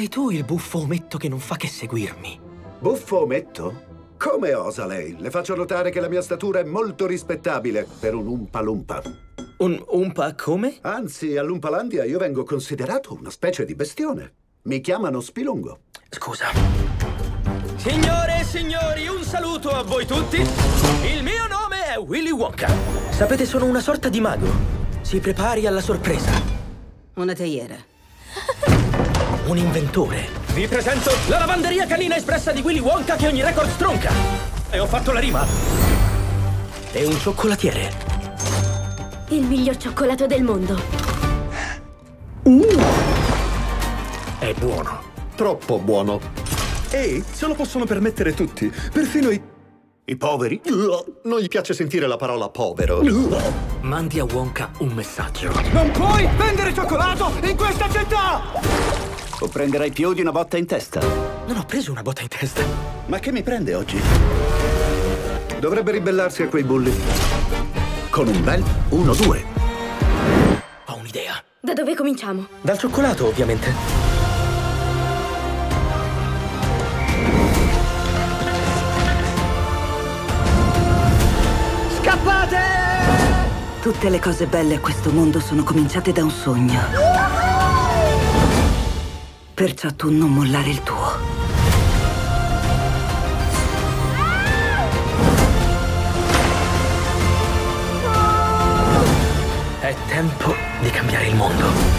Sei tu il buffo ometto che non fa che seguirmi. Buffo ometto? Come osa lei? Le faccio notare che la mia statura è molto rispettabile per un Oompa Loompa. Un Oompa come? Anzi, all'Umpalandia io vengo considerato una specie di bestione. Mi chiamano Spilungo. Scusa. Signore e signori, un saluto a voi tutti. Il mio nome è Willy Wonka. Sapete, sono una sorta di mago. Si prepari alla sorpresa. Una teiera. Un inventore. Vi presento la lavanderia canina espressa di Willy Wonka che ogni record stronca. E ho fatto la rima. E un cioccolatiere. Il miglior cioccolato del mondo. È buono. Troppo buono. E se lo possono permettere tutti, perfino i poveri. Non gli piace sentire la parola povero. Mandi a Wonka un messaggio. Non puoi vendere cioccolato in questa città! O prenderai più di una botta in testa. Non ho preso una botta in testa. Ma che mi prende oggi? Dovrebbe ribellarsi a quei bulli. Con un bel 1-2. Ho un'idea. Da dove cominciamo? Dal cioccolato, ovviamente. Scappate! Tutte le cose belle a questo mondo sono cominciate da un sogno. Perciò tu non mollare il tuo. È tempo di cambiare il mondo.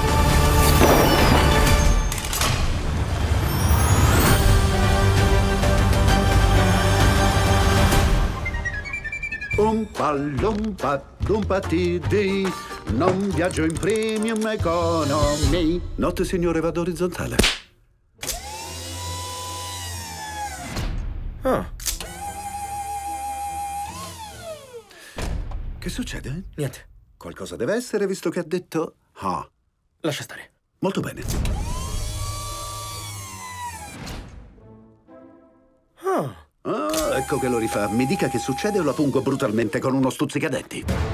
Oompa Loompa, Loompa TD, non viaggio in premium economy. Notte, signore, vado orizzontale. Ah, Che succede? niente. Qualcosa deve essere, visto che ha detto ah. Lascia stare. Molto bene. Ah. Ah, ecco che lo rifà. Mi dica che succede o la pungo brutalmente con uno stuzzicadenti.